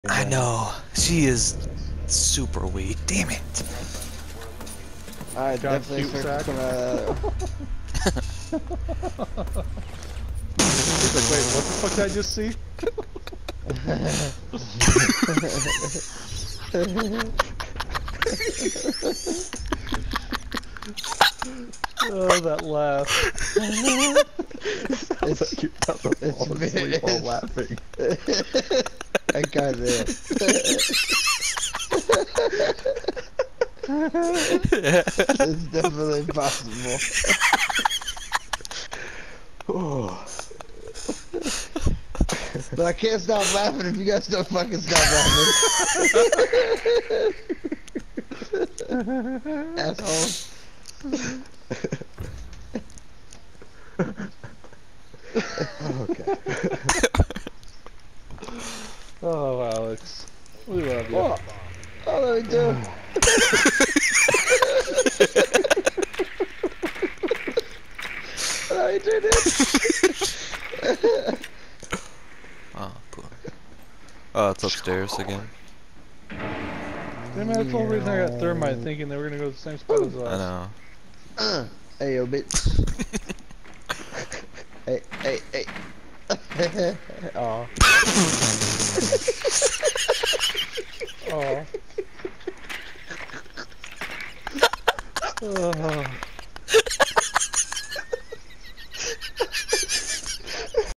I know. She is super weak. Damn it. I Got definitely cute expect sack. He's He's like, wait, what the fuck did I just see? Oh, that laugh. Sounds like you're about to fall asleep while laughing. I got it. It's definitely possible. Oh. But I can't stop laughing if you guys don't fucking stop laughing. Assholes. Okay. Oh, Alex. We love you. Oh, let me do. Let me do this. Oh, poor. Oh, it's upstairs again. Damn it, that's the whole reason I got thermite, thinking they were gonna go to the same spot as us. I know. Hey, yo, bitch. Hey. Aw. Aw. Oh.